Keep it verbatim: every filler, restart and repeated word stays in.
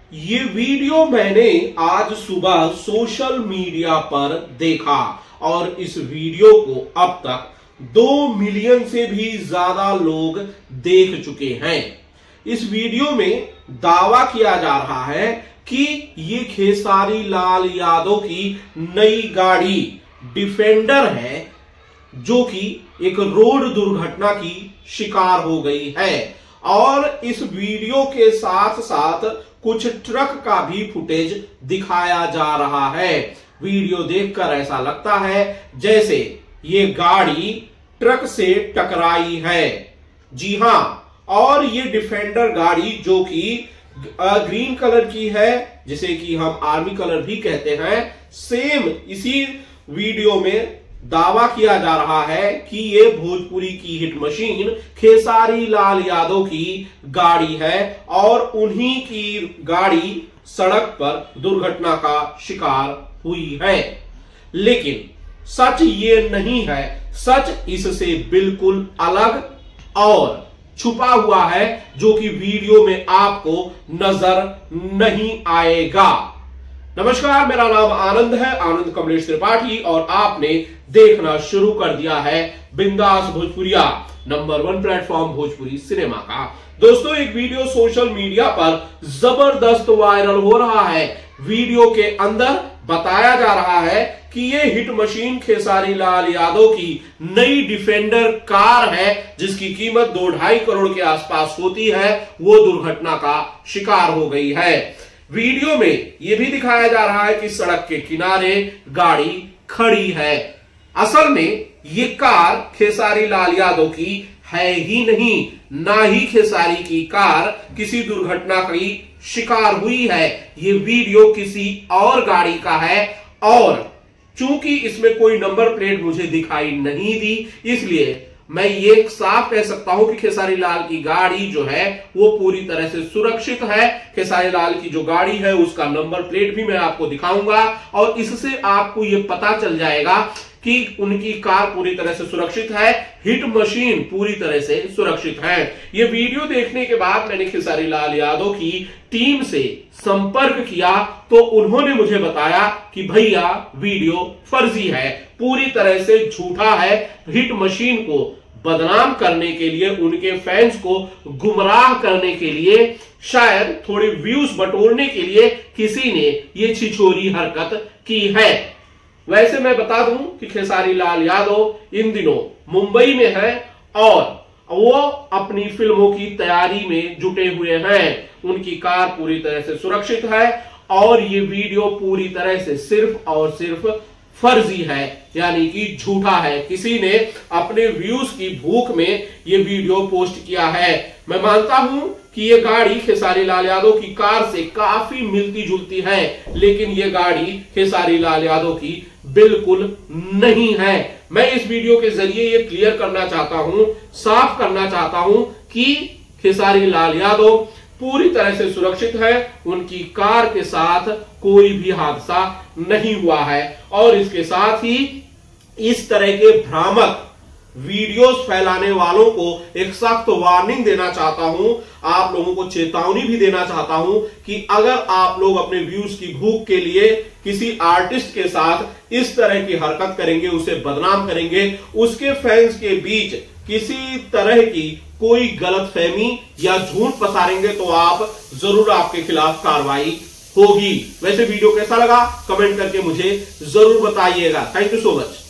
ये वीडियो मैंने आज सुबह सोशल मीडिया पर देखा और इस वीडियो को अब तक दो मिलियन से भी ज्यादा लोग देख चुके हैं। इस वीडियो में दावा किया जा रहा है कि ये खेसारी लाल यादव की नई गाड़ी डिफेंडर है, जो कि एक रोड दुर्घटना की शिकार हो गई है। और इस वीडियो के साथ साथ कुछ ट्रक का भी फुटेज दिखाया जा रहा है। वीडियो देखकर ऐसा लगता है जैसे ये गाड़ी ट्रक से टकराई है। जी हां, और ये डिफेंडर गाड़ी जो कि ग्रीन कलर की है, जिसे कि हम आर्मी कलर भी कहते हैं, सेम इसी वीडियो में दावा किया जा रहा है कि ये भोजपुरी की हिट मशीन खेसारी लाल यादव की गाड़ी है और उन्हीं की गाड़ी सड़क पर दुर्घटना का शिकार हुई है। लेकिन सच ये नहीं है, सच इससे बिल्कुल अलग और छुपा हुआ है, जो कि वीडियो में आपको नजर नहीं आएगा। नमस्कार, मेरा नाम आनंद है, आनंद कमलेश त्रिपाठी, और आपने देखना शुरू कर दिया है Bindaas Bhojpuriya, number one platform Bhojpuri cinema का। दोस्तों, एक वीडियो सोशल मीडिया पर जबरदस्त वायरल हो रहा है। वीडियो के अंदर बताया जा रहा है कि ये हिट मशीन खेसारी लाल यादव की नई डिफेंडर कार है, जिसकी कीमत दो ढाई करोड़ के आसपास होती है, वो दुर्घटना का शिकार हो गई है। वीडियो में यह भी दिखाया जा रहा है कि सड़क के किनारे गाड़ी खड़ी है। असल में ये कार खेसारी लाल यादव की है ही नहीं, ना ही खेसारी की कार किसी दुर्घटना की शिकार हुई है। ये वीडियो किसी और गाड़ी का है और चूंकि इसमें कोई नंबर प्लेट मुझे दिखाई नहीं दी, इसलिए मैं ये साफ कह सकता हूं कि खेसारी लाल की गाड़ी जो है वो पूरी तरह से सुरक्षित है। खेसारी लाल की जो गाड़ी है उसका नंबर प्लेट भी मैं आपको दिखाऊंगा और इससे आपको ये पता चल जाएगा कि उनकी कार पूरी तरह से सुरक्षित है, हिट मशीन पूरी तरह से सुरक्षित है। ये वीडियो देखने के बाद मैंने खेसारी लाल यादव की टीम से संपर्क किया तो उन्होंने मुझे बताया कि भैया वीडियो फर्जी है, पूरी तरह से झूठा है। हिट मशीन को बदनाम करने के लिए, उनके फैंस को गुमराह करने के लिए, शायद थोड़े व्यूज बटोरने के लिए किसी ने ये छिछोरी हरकत की है। वैसे मैं बता दूं कि खेसारी लाल यादव इन दिनों मुंबई में है और वो अपनी फिल्मों की तैयारी में जुटे हुए हैं। उनकी कार पूरी तरह से सुरक्षित है और ये वीडियो पूरी तरह से सिर्फ और सिर्फ फर्जी है, यानी कि झूठा है। किसी ने अपने व्यूज की भूख में ये वीडियो पोस्ट किया है। मैं मानता हूं कि ये गाड़ी खेसारी लाल यादव की कार से काफी मिलती जुलती है, लेकिन ये गाड़ी खेसारी लाल यादव की बिल्कुल नहीं है। मैं इस वीडियो के जरिए ये क्लियर करना चाहता हूं, साफ करना चाहता हूं कि खेसारी लाल यादव पूरी तरह से सुरक्षित है, उनकी कार के साथ कोई भी हादसा नहीं हुआ है। और इसके साथ ही इस तरह के भ्रामक वीडियोस फैलाने वालों को एक सख्त वार्निंग देना चाहता हूं, आप लोगों को चेतावनी भी देना चाहता हूं कि अगर आप लोग अपने व्यूज की भूख के लिए किसी आर्टिस्ट के साथ इस तरह की हरकत करेंगे, उसे बदनाम करेंगे, उसके फैंस के बीच किसी तरह की कोई गलतफहमी या झूठ पसारेंगे, तो आप जरूर आपके खिलाफ कार्रवाई होगी। वैसे वीडियो कैसा लगा कमेंट करके मुझे जरूर बताइएगा। Thank you so much.